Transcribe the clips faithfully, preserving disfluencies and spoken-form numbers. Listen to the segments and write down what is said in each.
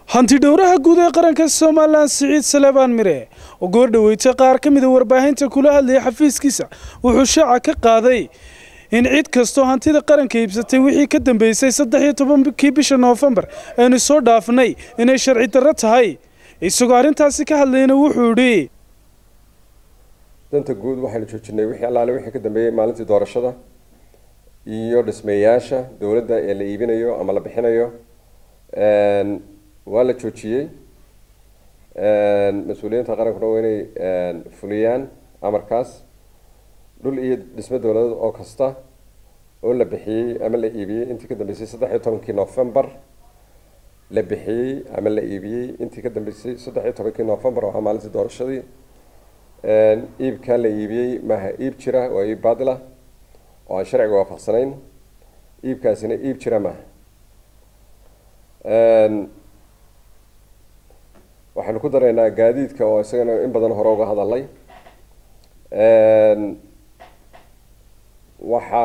hanti dhowraha guud ee qaranka Soomaaliland Siciid Salebaan Mire oo goor dhaweeyay qaar ka mid ah warbaahinta kula hadlay xafiiskiisa wuxuu shaaca ka qaaday in cid kasto hantida qaranka iibsatay wixii ka dambeysay saddex iyo tobankii bisha November aynu soo dhaafnay inay sharci darro tahay isagoo arintaasi ka hadlayna wuxuu yiri danta guud waxaan joojinay wixii allaale wixii ka dambeeyay maalintii doorashada iyo dhismayaasha dawladda ee la iibinayo ama la bixinayo een waa la joojiyay een mas'uuliyiinta qaranka waa inay een fuliyaan amarkaas dhul iyo dhismo dawladeed oo kasta oo la bixiyay ama la iibiyay intii ka dambeysay saddex iyo tobankii November la bixiyay ama la iibiyay intii ka dambeysay saddex iyo tobankii November oo maalintii doorashadii een iibka la iibiyay maaha iib jira oo iib baadila oo aan sharciga waafaqsanayn iibkaasina iib jira maaha een waxaan ku dareynaa gaadiidka oo isagana in badan hore uga hadalay een waxa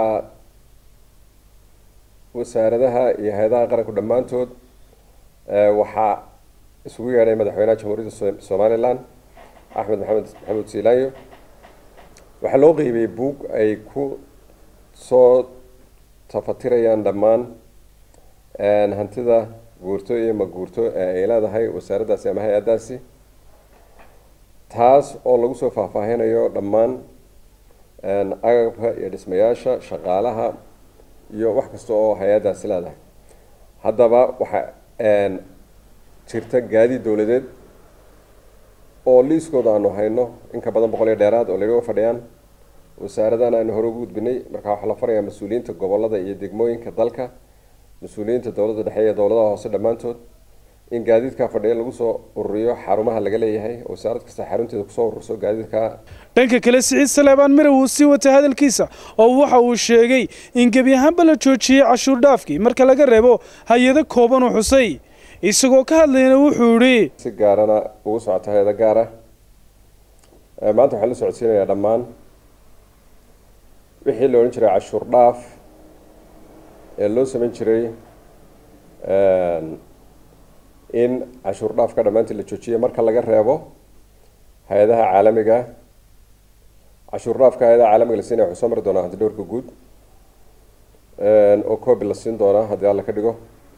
wasaaradaha iyo hay'adaha qaranku dhamaantood ee waxa isugu yeeray madaxweynaha Jamhuuriyadda Soomaaliland Axmed Maxamed Maxamuud Siilaanyo waxa loo qeybiyay buug ay ku soo tafatirayaan dhammaan een hantida guurto iyo ma guurto ee ay leedahay wasaaraddaasi ama hay'adaasi taas oo lagu soo faahfaahinayo dhammaan een agabka iyo dhismayaasha shaqaalaha iyo wax kasta oo hay'adaasi leedahay haddaba waxa een jirta gaadiid dawladeed oo liiskooda aanu hayno in ka badan boqol iyo dheeraad oo laga fadhiyaan wasaaradana aan hore ugu gudbinay marka waxa la farayaa mas'uuliyiinta gobolada iyo degmooyinka dalka mas'uuliyiinta dawladda dhexe iyo dawladaha hoose dhamaantood in gaadiidka fadhiya lagu soo ururiyo xarumaha laga leeyahay oo wasaarad kasta xarunteeda ku soo ururso gaadiidka dhanka kale Siciid Salebaan Mire uu sii watay hadalkiisa oo waxa uu sheegay in gabi ahaanba la joojiyay cashuur dhaafkii marka laga reebo hay'ado kooban oo xusay isagoo ka hadlayna wuxuu yiri si gaarana ugu socota hay'ada gaar ah maanta waxa la socodsiinayaa dhammaan wixii loo oran jiray cashuur dhaaf ee loo sameyn jiray een in cashuur dhaaf ka dhamaantii la joojiyo marka laga reebo hay'adaha caalamiga cashuur dhaafka hay'adaha caalamiga la siinayo wuxuu soo mari doonaa hanti dhowrka guud een oo koobi la siin doonaa haddii alla ka dhigo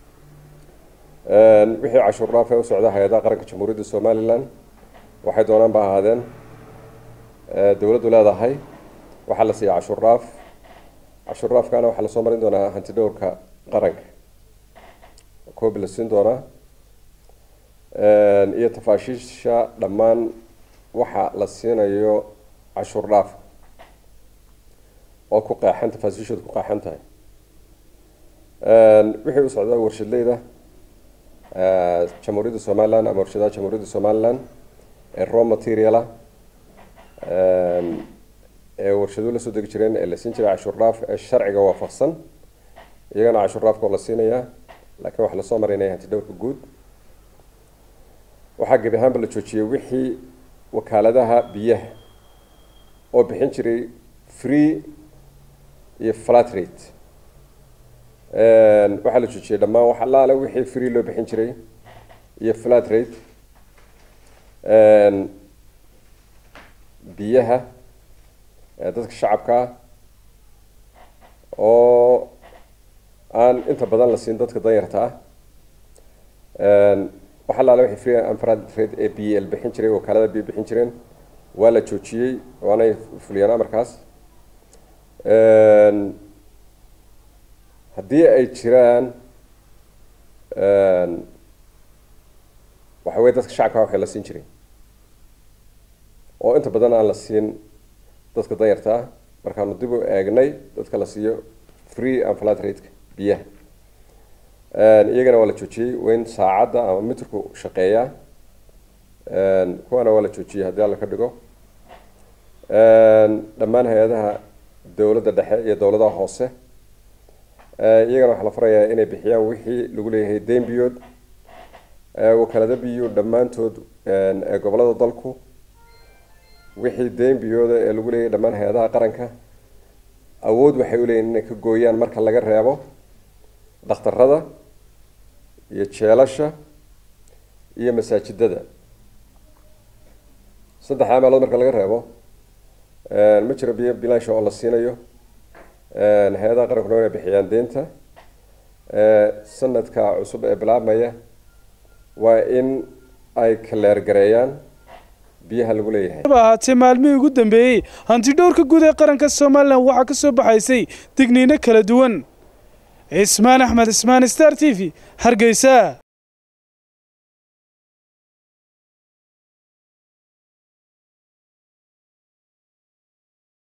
een wixii cashuur dhaaf ee u socda hay'adaha qaranka Jamhuuriyadda Soomaaliland waxay doonaan ba ahaadeen ee dawladdu leedahay waxa la siiyaa cashuur dhaaf cashuur dhaafkana waxa la soo marin doonaa hanti dhowrka qaranka koobi la siin doonaa een iyo tafaashiisha dhammaan waxa la siinayo cashuur dhaaf oo ku qeexan tafaasiishooda ku qeexan tahay een wixii u socda warshadleyda ee Jamhuuriyadda Soomaaliland ama warshadaha Jamhuuriyadda Soomaaliland ee raw material een ee warshado la soo degi jireen ee la siin jiray cashuur dhaaf ee sharciga waafaqsan iyagana cashuur dhaafka la siinayaa laakiin waxa la soo marinaya hanti dhowrka guud waxa gabi ahaanba la joojiyay wixii wakaaladaha biyaha oo bixin jiray free iyo flat rate een waxa la joojiyay dhammaan waxa la wixii free loo bixin jiray iyo flat rate een biyaha dadka shacabka oo aan inta badan la siin dadka danyarta ah een waxa la wixii free and flat rate ee B L bixin jiray wakaalada biyo bixin jireen waa la joojiyay waana fuliyaan amarkaas een haddii ay jiraan een waxa weey dadka shacabka waxa la siin jiray oo inta badan aan la siin dadka danyarta ah markaanu dib u eegnay dadka la siiyo free and flat rate biyaha een iyagana waa la joojiyay weyn saacada ama mitirku shaqeeya een kuwana waa la joojiyay haddii alla ka dhigo een dhammaan hay'adaha dawladda dhexe iyo dawladaha hoose ee iyagana waxa la farayaa inay bixiyaan wixii lagu leeyahay deyn biyood ee wakaalada biyo dhamaantood een ee gobolada dalku wixii deyn biyooda ee lagu leeyahay dhammaan hay'adaha qaranka awood waxay u leeyihiin inay ka gooyaan marka laga reebo dhakhtarrada iyo jeelasha iyo masaajidada saddex meelood marka laga reebo ma jiro biyo bilaash oo la siinayo hay-adaha qaranku inay bixiyaan deynta sanadka cusub ee bilaabmaya waa in ay kaleer gareeyaan biyaha lagu leeyahay ahaatee maalmihii ugu dambeeyey hanti dhowrka guud ee qaranka Soomaaliland waxaa ka soo baxaysay digniino kala duwan. Ismaan Axmed, Ismaan Star T V, Hargeysa.